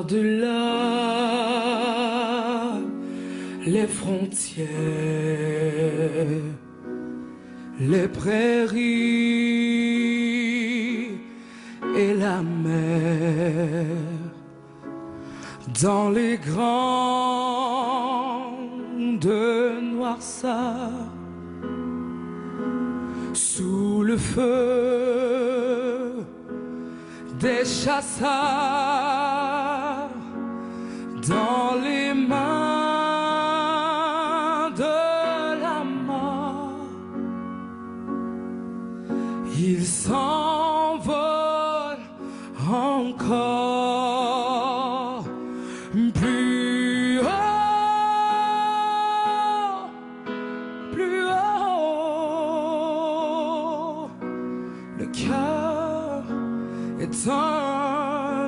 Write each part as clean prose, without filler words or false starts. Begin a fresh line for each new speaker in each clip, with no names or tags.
par-delà les frontières, les prairies et la mer, dans les grandes noirceurs, sous le feu des chasseurs, dans les mains de la mort, il s'envole encore plus haut, plus haut. Le cœur est un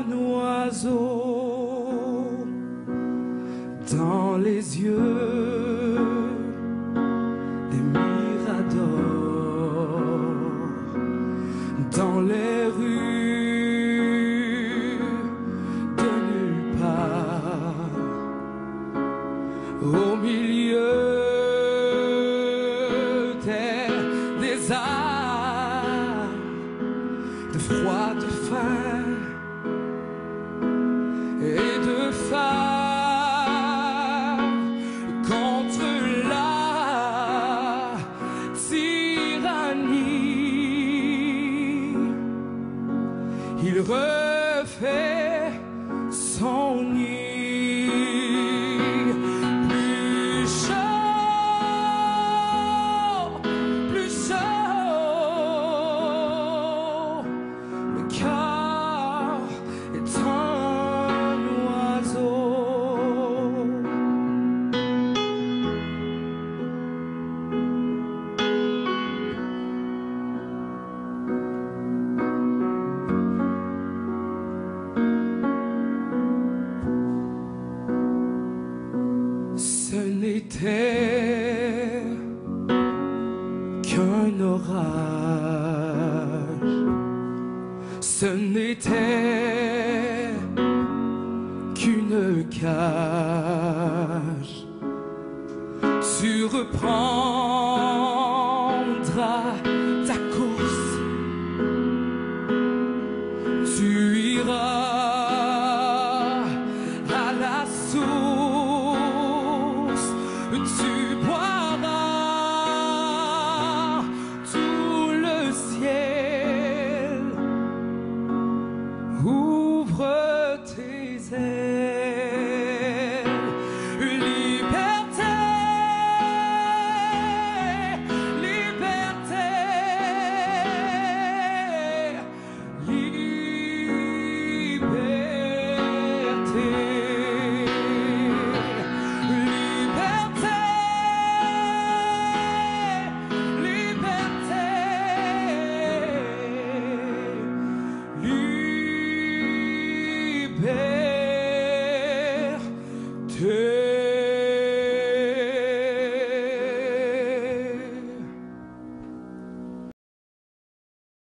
oiseau dans les yeux des miradors, dans les rues de nulle part, au milieu des déserts, de froid, de faim et de phare, contre la tyrannie. Il refait son nid. Plus chaud, plus chaud. Le cœur est un oiseau. Ce n'était qu'un orage, ce n'était qu'une cage. Tu reprends